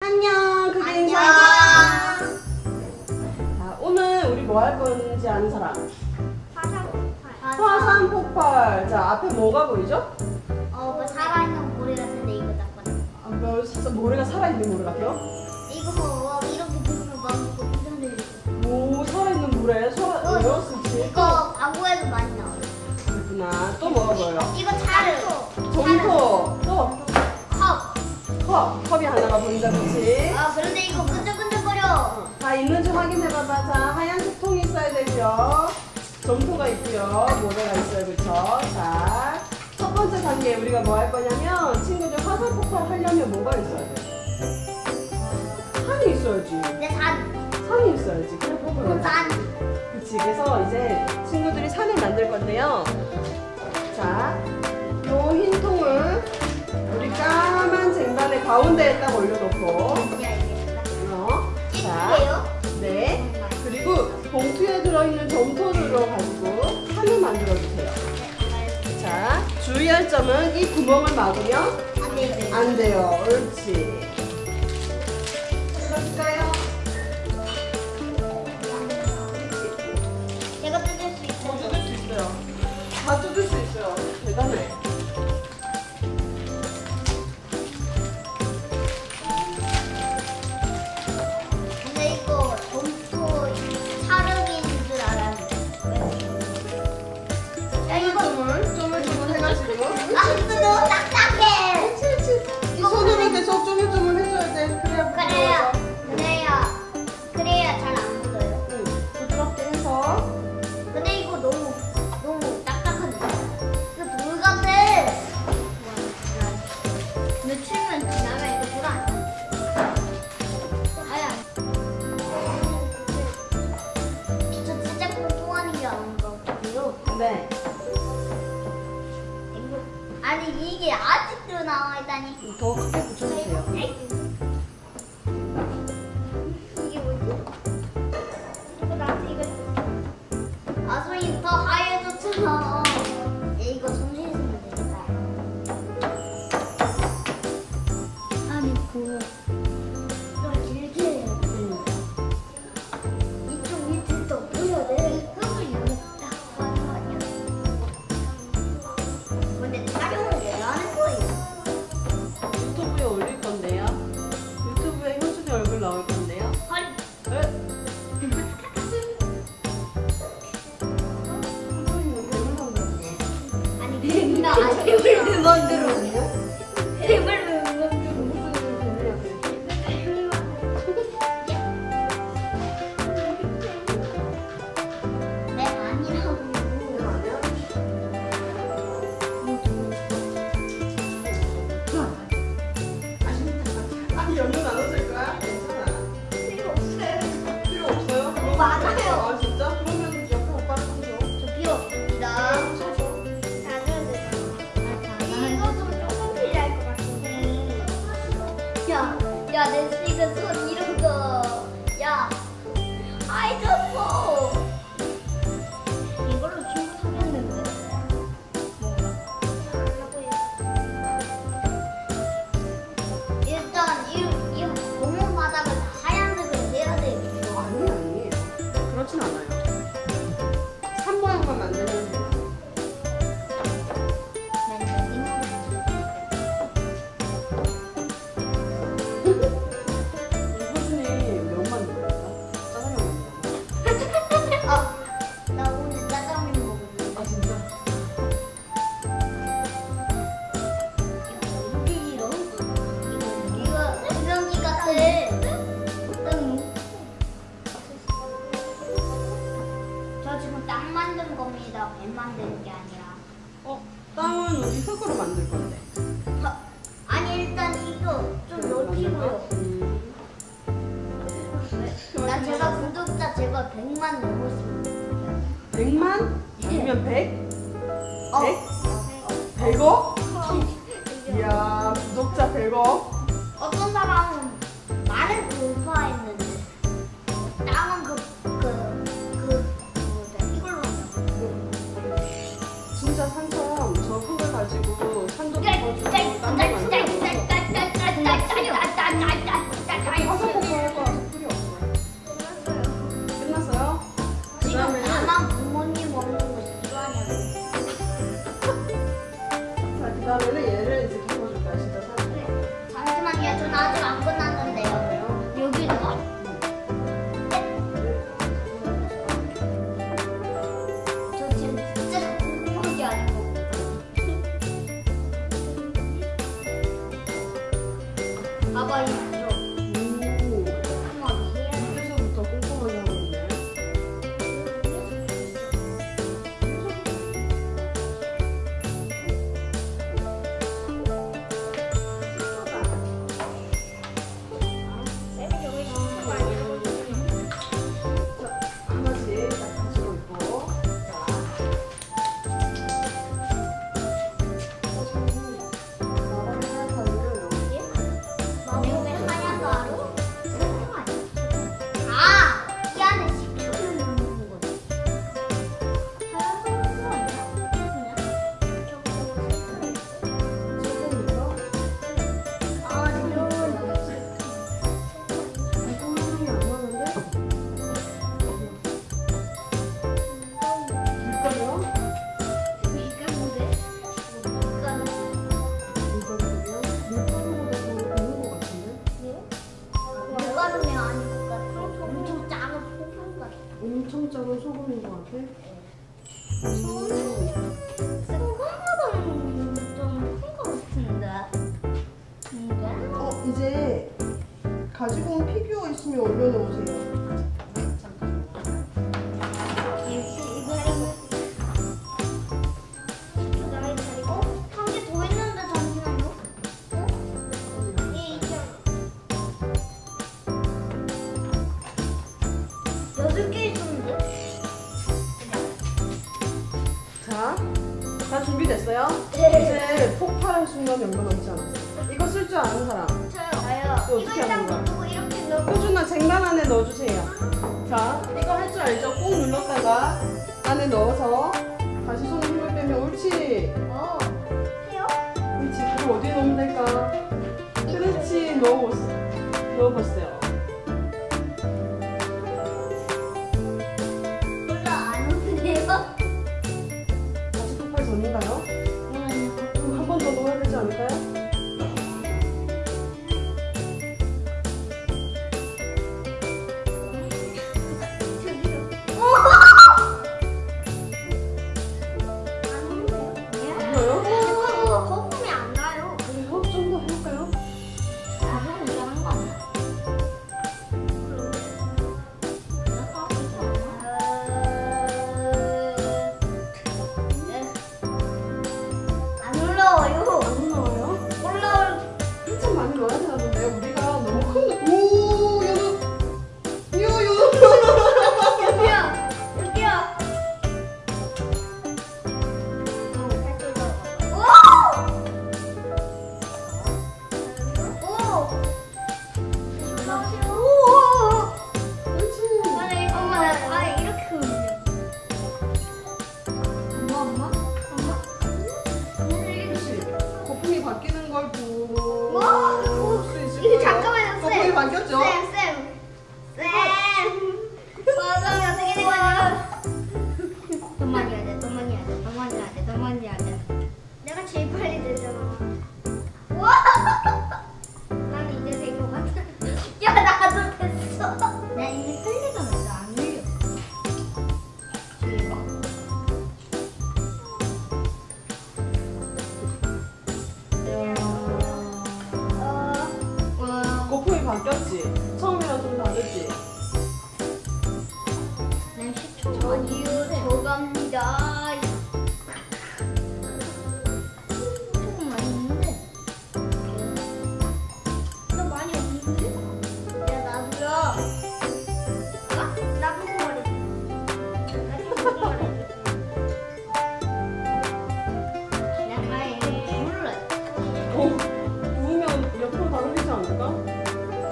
안녕. 그게 안녕. 인사. 자, 오늘 우리 뭐 할 건지 아는 사람? 화산 폭발. 자, 앞에 뭐가 보이죠? 뭐 살아있는 모래 같은데 이거 닦거든. 모래가 살아있는 모래 같아요? 이거 뭐 이렇게 들면 막 이런 오, 살아있는 모래. 에어스치. 이거 광고에도 많이 나와요. 그렇구나. 또 뭐가 보여요? 이거 차를. 점토. 또 컵. 컵이 하나가 보인다, 그치? 그런데 이거 끈적끈적거려. 다 있는지 확인해봐봐. 자, 하얀색 통이 있어야 되죠? 점토가 있고요. 모래가 있어요, 그쵸? 자, 첫 번째 단계 우리가 뭐 할 거냐면 친구들 화산 폭발 하려면 뭐가 있어야 돼? 산이 있어야지. 내 산. 산이 있어야지. 그래, 폭발. 산. 그치. 그래서 이제 친구들이 산을 만들 건데요. 자, 요 흰 통을 우리 까만 쟁반의 가운데에 딱 올려놓고, 자, 네. 그리고 봉투에 들어있는 점토를 가지고 산을 만들어주세요. 자, 주의할 점은 이 구멍을 막으면 안 돼요. 안 돼요. 옳지. 들어줄까요? 제가 뜯을 수 있어요. 뜯을 수 있어요. 다 뜯을 수 있어요. 대단해. 근데 이거 점토 촬영인 줄 알았는데. 야 이거 쪼물쪼물 해가지고. 이거 너무 딱딱해. 이 손으로 계속 쪼물쪼물 해줘야 돼. 그래야 그래야 잘 안 묻어요. 응, 부드럽게 해서. 근데 이거 너무 딱딱한데. 이거 돌 같아. 며칠만 지나면 이거 돌 아니야? 아야. 저 진짜 뚱뚱한 게 아닌 것 같아요. 네. 아니 이게 아직도 나와 있다니. 더 크게 붙여주세요. 이게 뭐지? 이거 나한테 이거. 손이 더 하얘졌잖아. 이거 손실이 있으면 되겠다. 아니 좀 길게 해야 돼. 이쪽 밑에 또 보여야 돼. 흙을 이렇게 딱 하는 거 아니야? 근데 촬영을 왜 하는 거예요? 유튜브에 올릴 건데요. 유튜브에 현수이 얼굴 나올 건데요. 헐. 네? 아니 나 뱀을 만들어. 뱀을 내 아니라고. 아니 연륜 안 오실 거야? 괜찮아. 필요 없어요. 필요 없어요? 맞아요. 아 진짜? 그러면 옆에 오빠를 좀 줘. 저 필요 없습니다. 이거 좀 조금 필요할 것 같은데. 야, 내 지금 손 이런 거. 야, 아이 졌어. 이걸로 친구 사귀었는데. 일단 이 공룡 바닥을 하얀색으로 해야 되겠어. 아니. 그렇진 않아요. 산 모양만 만들면 돼요. 효준이 면만 넣을까? 짜장면 만들까? 나 오늘 짜장면 먹었는데. 아 진짜? 이거 분명히 같아. 저 지금 땅 만든 겁니다. 뱀 만드는 게 아니라. 땅은 우리 흙으로 만들 건데. 아니 일단 이거 좀 넓히고요. 나 제가 구독자 제가 100만 넘었습니다. 100만? 아니면 100? 어. 100? 100억? 이야, 구독자 100억? 어떤 사람은 말을 돌파했는데 땅은 이걸로 진짜 산처럼 저 흙을 가지고 산도 짤, 덮어주고 짤, 땅도 짤, 만들고 짤, 짤, 짤, 짤, 짤, 짤, 짤, 짤, 짤, 짤, 짤, 짤, 저건 소금인 것 같아. 생각보다는 좀 큰 것 같은데. 이제 가지고 온 피규어 있으면 올려놓으세요. 이거는 나이 차리고 한 개 더 있는데 잠시만요. 이 있잖아. 8개 있었는데. 자, 다 준비됐어요? 네. 이제 폭발할 순간 몇 번 남지 않았어. 이거 쓸 줄 아는 사람. 저요. 또 이거 어떻게 일단 하는 거야? 놔두고 이렇게 넣고. 효준아, 쟁반 안에 넣어주세요. 자, 이거 할 줄 알죠? 꾹 눌렀다가 안에 넣어서 다시 손에 힘을 빼면 옳지. 해요? 옳지. 그럼 어디에 넣으면 될까? 그렇지. 넣어보세요. 몰라 안 오네요. 다시 폭발 전인가요? 그럼 한 번 더 넣어야 되지 않을까요? 이거요? 거품이 안 나요. 그래요? 좀 더 해볼까요? 나도 잘한 거 아니야? 안 올라와요. 안 넣어요? 올라올. 한참 많이 넣어야 되는데 우리가 너무 큰. 오, 연우. 연우. 여기야. 여기야. 그렇지. 그렇지. 거품이 바뀌는 걸 보고. 수 있을 거예요. 잠깐만요, 거품이 쌤. 바뀌었죠? 맞아요. 어떻게 된 거야? 더 많이 해야 돼. 더 많이 해야 돼. 더 많이 해야 돼. 더 많이 해야 돼. 내가 제일 빨리 되잖아. 와! 나는 이제 된 것 같아. 야, 나도 됐어. 나 이미 흘리가 먼저 안 흘려. 뒤에 봐. 거품이 바뀌었지? 처음이랑 좀 다르지? 난 10초 아니요. 저 갑니다. 조금 많이 있는데. 나 많이 없는데? 야, 나도야. 나 그거 말해. 나 그거 말해. 나 아예 몰라. 부으면 옆으로 다 흘리지 않을까?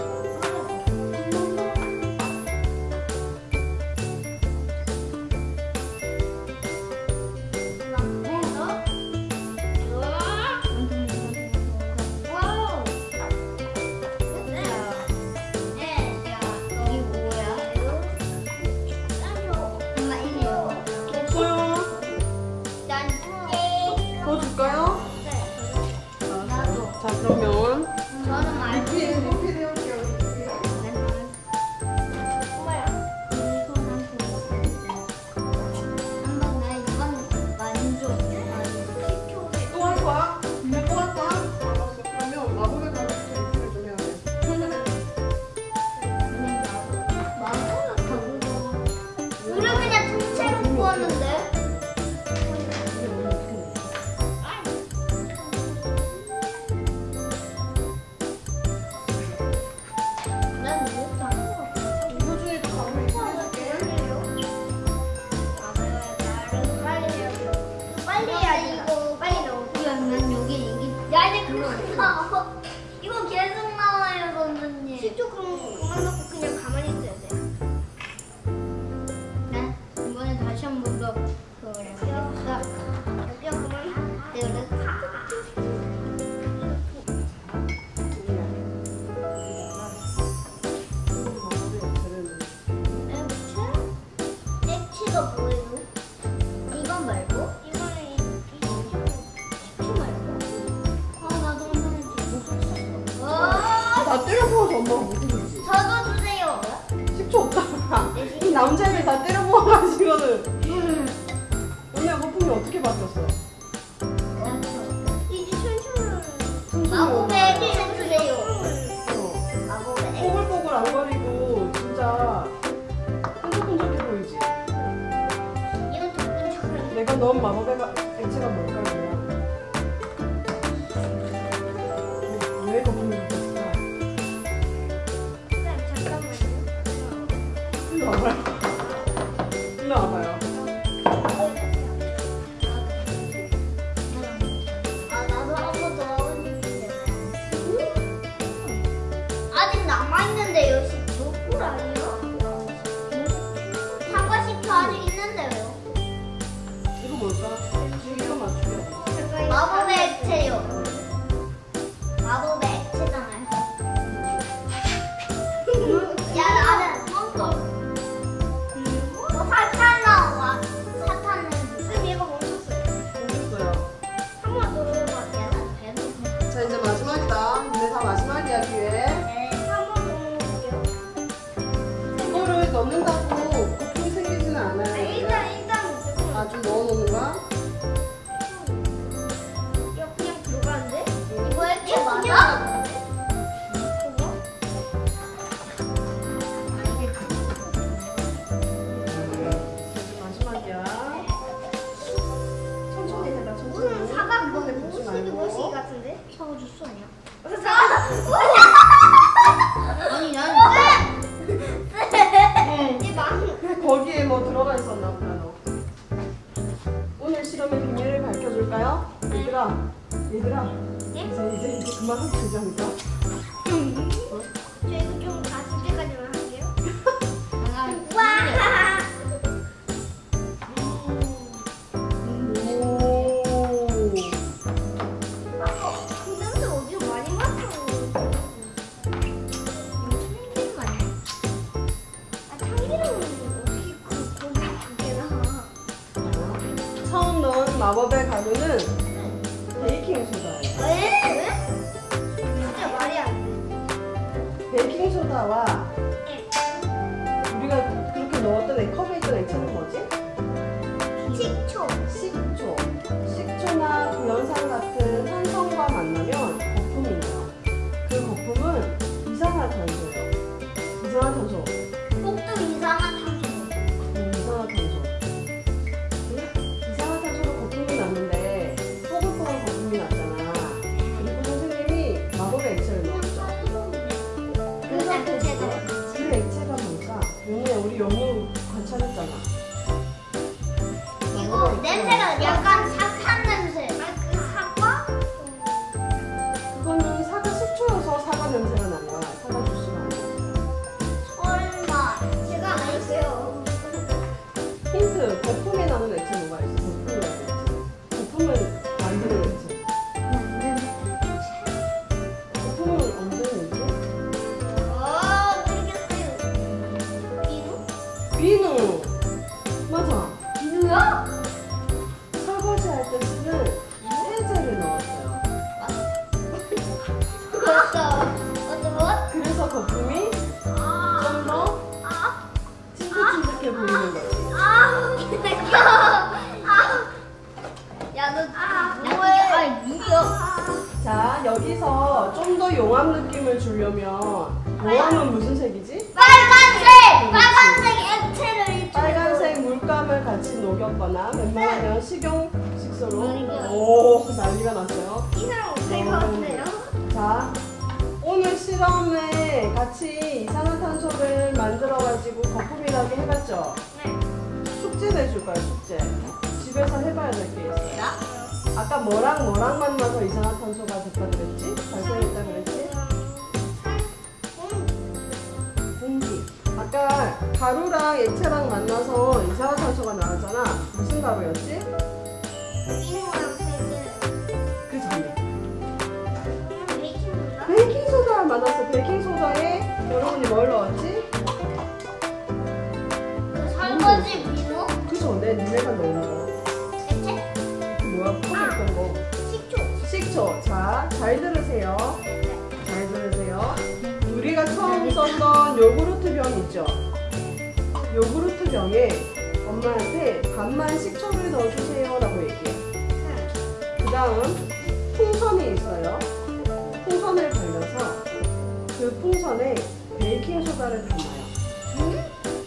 없어요. 더 줄까요? 자, 그러면 리필 해올게요. 또 할 거야? 그냥 또 할 거야? 알았어. 그러면 마법의 가루로 리필을 좀 해야 돼. 우리 그냥 통째로 구웠는데. 난 못하고. 효준이도 가루 리필 해줄게. 빨리 해야지. 이거 빨리 넣어. 난 여기. 야, 이제 그만 나와. 이거 계속 나와요, 선생님. 10초 그만 넣고 그냥 가만히 있어야 돼. 네, 이번에 다시 한 번 더 그래. 여기야 그만. 액체가 뭐예요? 이건 말고? 이거는 액체 말고? 나도 다 때려 부어서 엄마가 못 이기지. 저도 주세요. 10초 없잖아. 남자애들 다 때려 모아가지고는. 언니야 거품이 어떻게 바뀌었어? 이제 춘춘 마법의 춘춘이에요. 마법의 뽀글뽀글 안 거리고 진짜 끈적끈적해 보이지? 이건 좀 끈적한. 내가 넣은 마법의 액체가 뭘까요? 왜 거품이 바뀌었을까? 잠깐만요. 일로 와봐요. 일로 와봐요. 나도 한 번 더 하고 싶은데. 아직 남아있는데요. 10초? 꿀 아니에요? 사과 10초 아직 있는데요. 이거 뭘까? 이거 맞추려. 마법의 액체요. 마법의 액체잖아요. 야, 나는 사탄 나와. 사탄은 무슨 얘가 멈췄어요. 모르겠어요. 한 번 더 해볼게요. 배도. 자 이제 마지막이다. 근데 다 마지막이야 기회. 네, 한 번 더 해볼게요. 이거를 넣는다고 거품이 생기지는 않아요. 일단 조금. 아주 넣어놓는 거야? 야, 그냥 들어가는데? 이거 액체 맞아? 마지막이야. 천천히 해라 천천히. 무슨 사과 이번에 붓지 말고. 같은데? 사과 주스 아니야? 아니 난 거기에 뭐 들어가 있었나 보다 너. 오늘 실험의 비밀을 밝혀줄까요? 얘들아 이제 그만 하면 되지 않을까? 저 이거 좀 다섯 개까지만 할게요. 난 와! 오. 그 냄새 어디서 많이 맡아요? 참기름 아니야? 아, 참기름은 어떻게 거기 두 개나? 처음 넣은 마법의 가루는 베이킹 소다예요. 왜? 진짜 말이 안 돼. 베이킹 소다와 우리가 그렇게 넣었던 컵에 있던 액체는 뭐지? 식초. 식초나 구연산 같은 산성과 만나면 거품이 나요. 그 거품은 이산화탄소예요. 이산화탄소. 꼭도 이상한 탄소. 이산화탄소. 이산화탄소로 거품이 났는데 뽀글뽀글 거품이 났잖아. 그리고 선생님이 마법의 액체를 넣었죠. 그래서 그 액체가 뭘까? 용우야 우리 영우 관찰했잖아. 이거 냄새가 약간 사탄 냄새. 그 사과? 그거는 사과 식초여서 사과 냄새가 난 거야. 사과 주스가 아니야. 설마. 제가 안 했어요. 힌트, 거품이 나는 액체 뭐가 있어? 거품이 나는 액체. 거품을 만드는 액체. 거품은 언제 있지? 모르겠어요. 비누? 비누! 맞아. 비누야? 설거지 할 때 쓰는 세제를 넣었어요. 맞다. 그래서 거품이 좀 더 찐득찐득해 보이는 거지. 야, 너 뭐해? 아니, 누구야? 자, 여기서 좀 더 용암 느낌을 주려면 용암은 무슨 색이지? 빨간색! 빨간색 액체를 빨간색 물감을 같이 녹였거나 웬만하면 식용식소로 오 난리가 났어요. 이 사람 어떻게 봤어요? 자 오늘 실험에 같이 이산화탄소를 만들어가지고 거품이 나게 해봤죠? 네. 숙제 내줄 거예요 숙제. 집에서 해봐야 될 게 있어요. 아까 뭐랑 만나서 이산화탄소가 됐다 그랬지? 발생했다 그랬지? 공기. 아까 가루랑 액체랑 만나서 이산화탄소가 나왔잖아. 무슨 가루였지? 그 전에 베이킹소다 만났어. 베이킹소다에 여러분이 뭘 넣었지? 설거지 비누? 그 전에 니네가 넣은 거. 액체? 그 뭐야? 컵에 있던 거. 식초. 식초. 자, 잘 들으세요. 잘 들으세요. 우리가 처음 썼던 요구르트 병 있죠? 요구르트 병에 엄마한테 반만 식초를 넣어주세요 라고 얘기해. 그 다음 풍선이 있어요. 풍선을 걸려서 그 풍선에 베이킹소다를 담아요.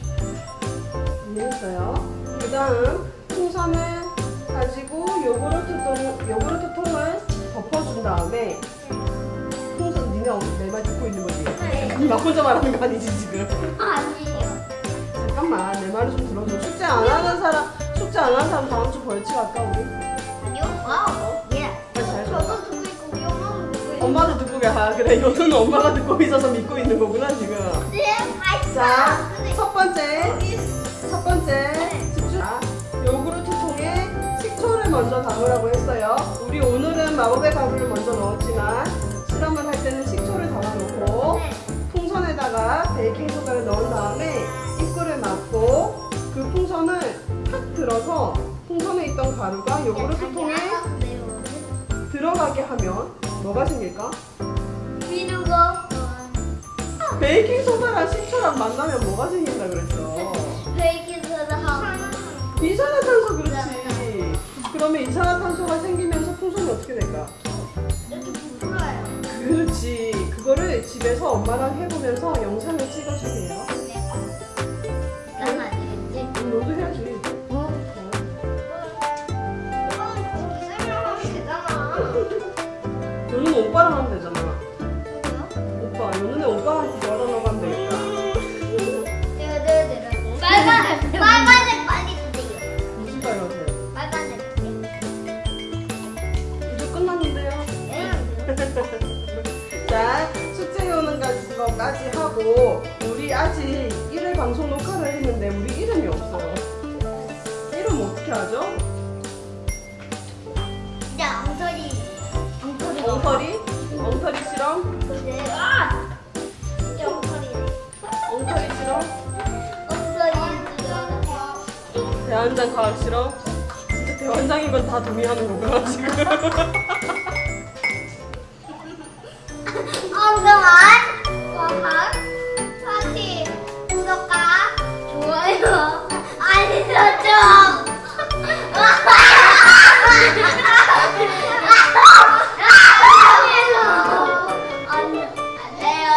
이해했어요? 그 다음 풍선을 가지고 요구르트 통을 덮어준 다음에 풍선 니네 내 말 듣고 있는 거지? 나 혼자 말하는 거 아니지 지금? 아니에요. 잠깐만 내 말을 좀 들어줘. 숙제 안 하는 사람 다음 주 벌칙 할까 우리? 아니요. 와우. 예. 빨리 잘 저도 들어봐. 듣고 있고 우리 엄마도 듣고 있고. 엄마도 듣고 가. 아, 그래 요는 엄마가 듣고 있어서 믿고 있는 거구나 지금. 네, 맛있어. 자, 근데 첫 번째 여기 집중. 자, 요구르트 통에 식초를 먼저 담으라고 했어요. 우리 오늘은 마법의 가루를 먼저 넣었지만 실험을 할 때는 식초를 담아놓고 네. 풍선에다가 베이킹소다를 넣은 다음에 입구를 막고 그 풍선을 탁 들어서 풍선에 있던 가루가 요구르트 통에 들어가게 하면 뭐가 생길까? 비누고 베이킹소다랑 식초랑 만나면 뭐가 생긴다 그랬어? 베이킹소다 이산화탄소 그렇지. 그러면 이산화탄소가 생기면서 풍선이 어떻게 될까? 이렇게 부풀어요. 그렇지. 그거를 집에서 엄마랑 해보면서 영상을 찍어주세요. 난 아니겠지. 너도 해야지. 설명하면 되잖아. 너는 오빠랑 하면 되잖아. 오빠, 너는 오빠랑 너랑 하면 되겠다. 빨간색 빨리 주세요. 무슨 빨간색? 빨간색 주세요. 이제 끝났는데요. 자, 숙제 오는 거까지 하고 우리 아직 1회 방송 녹화를 했는데 우리 이름이 없어요. 이름 어떻게 하죠? 이제 엉터리. 엉터리? 엉터리 실험? 네. 아! 진짜 엉터리네. 엉터리 실험? 엉터리. 대환장 과학 실험? 진짜 대환장인 건 다 동의하는 거구나 지금. 엉뚱한 과학 파티 구독과 좋아요 알림 설정. 안 돼요.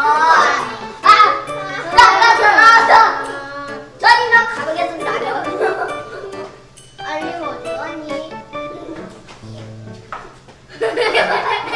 저리나 가보겠습니다. 알림 어디 갔니?